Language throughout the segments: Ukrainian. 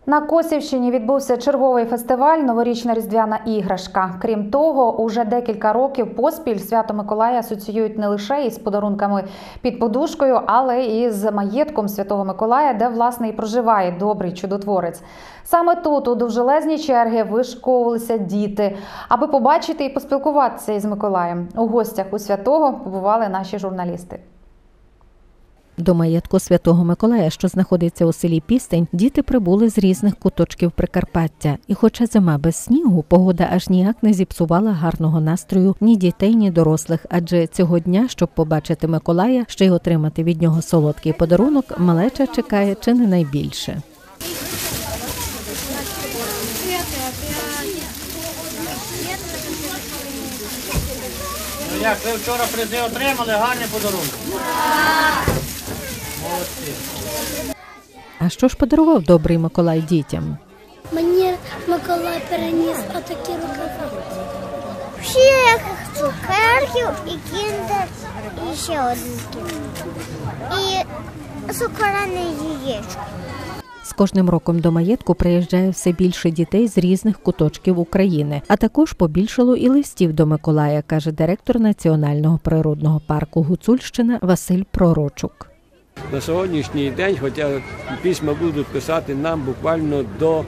На Косівщині відбувся черговий фестиваль «Новорічна різдвяна іграшка». Крім того, уже декілька років поспіль Свято Миколая асоціюють не лише із подарунками під подушкою, але і з маєтком Святого Миколая, де, власне, і проживає добрий чудотворець. Саме тут у довжелезні черги вишиковувалися діти, аби побачити і поспілкуватися із Миколаєм. У гостях у Святого побували наші журналісти. До маєтку Святого Миколая, що знаходиться у селі Пістень, діти прибули з різних куточків Прикарпаття. І хоча зима без снігу, погода аж ніяк не зіпсувала гарного настрою ні дітей, ні дорослих. Адже цього дня, щоб побачити Миколая, ще й отримати від нього солодкий подарунок, малеча чекає чи не найбільше. Як ви вчора призи отримали, гарні подарунки? Молодці. А що ж подарував добрий Миколай дітям? Мені Миколай переніс отакі рукава. Всіх цукерків і кіндер, і ще один кіндер. І цукоране яєчко. З кожним роком до маєтку приїжджає все більше дітей з різних куточків України. А також побільшало і листів до Миколая, каже директор Національного природного парку Гуцульщина Василь Пророчук. На сьогоднішній день, хоча письма будуть писати нам буквально до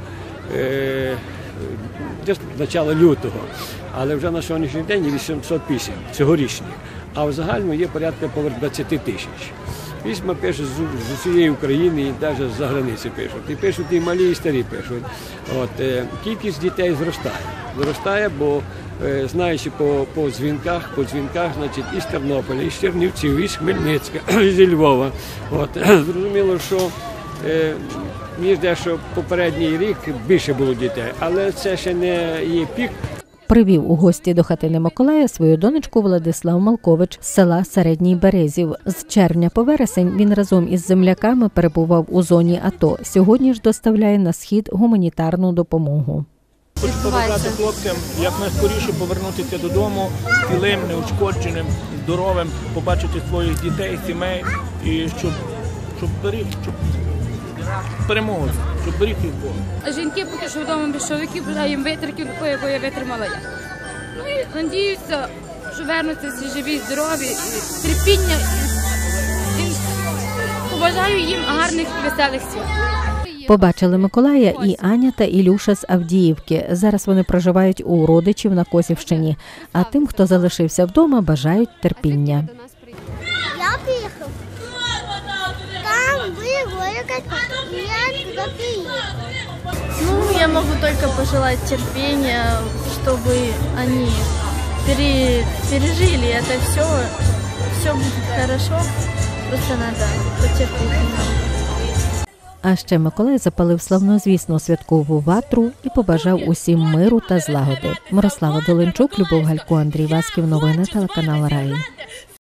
початку лютого, але вже на сьогоднішній день є 800 писем цьогорічних, а в загальному є порядка поверх 20 тисяч. Письма пишуть з усієї України і навіть з-за границі пишуть. І пишуть і малі, і старі пишуть. Кількість дітей зростає, бо знаючи по дзвінках, значить, із Тернополя, із Чернівців, із Хмельницька, зі Львова. Зрозуміло, що мені здається, що попередній рік більше було дітей, але це ще не є пік. Привів у гості до хатини Миколая свою донечку Владислав Малкович з села Середній Березів. З червня по вересень він разом із земляками перебував у зоні АТО. Сьогодні ж доставляє на схід гуманітарну допомогу. Хочу побажати хлопцям якнайскоріше повернутися додому цілим, неушкодженим, здоровим, побачити своїх дітей, сімей і щоб перемогли, щоб беріг їх Бог. Жінки поки що вдома без чоловіків, бажаю їм витримки, якої я витримала я. Ну і надіюся, що вернуться всі живі, здорові, і терпіння, і побажаю їм гарних, веселих свят. Побачили Миколая і Аня та Ілюша з Авдіївки. Зараз вони проживають у родичів на Косівщині. А тим, хто залишився вдома, бажають терпіння. Я приїхав. Там были я туда приехал. Ну, я могу только пожелать терпения, чтобы они пережили это все. Все будет хорошо, просто надо потерпеть. А ще Миколай запалив славнозвісну святкову ватру і побажав усім миру та злагоди. Мирослава Долинчук, Любов Галько, Андрій Васьків. Новини телеканал Раї.